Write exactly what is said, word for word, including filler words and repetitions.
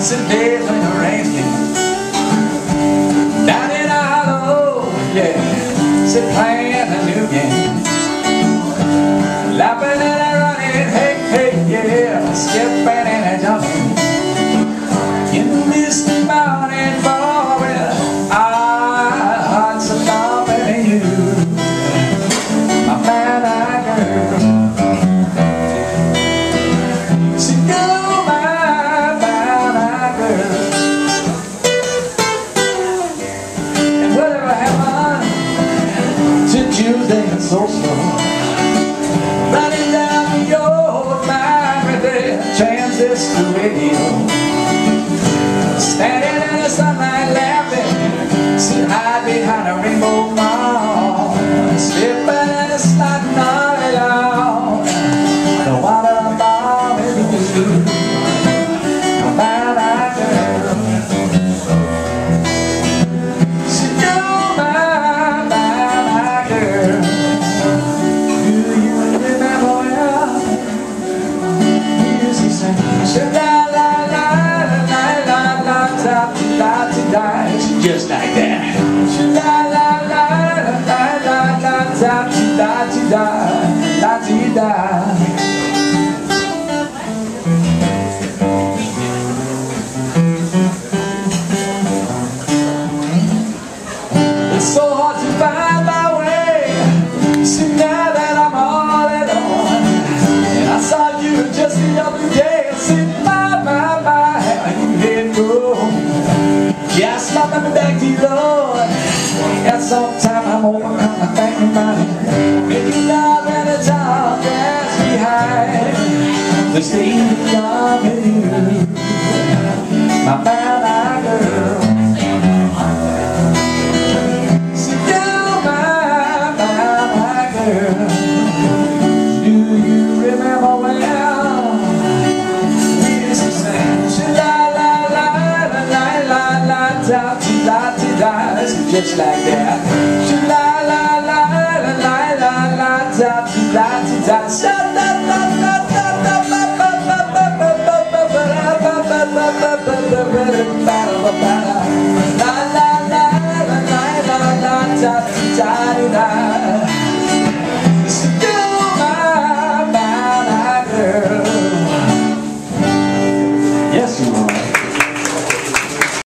some days when the rain's came down in a hollow, yeah, sit playing a new game, laughing and a running, hey, hey, yeah, skipping and a jumping in this morning forest. Our hearts are thumping you, my man, my girl. See you, my, my, my girl. And whatever happened to Tuesday and so slow, running down your mind with the transistor radio, standing in the sunlight laughing, sit high behind a rainbow mall, slipping and a sliding all along. The water ball with you, my, my girl. See you, my, my, my girl. Do you remember well? We used to sing, la la la la la la la la la, just like that. La la la la la la la la la la la. It's so hard to find my way. See, now that I'm all alone, and I saw you just the other day. See, my, my, my, how you let go. Yeah, I slapped me back to you, Lord. And sometime I'm overcome, I thank you, money. Make you love and the talk that's behind the stage beyond with you, my man, my girl. See you, my, my, my girl. Do you remember well? We used to sing la la la la la la la la la la, just like that.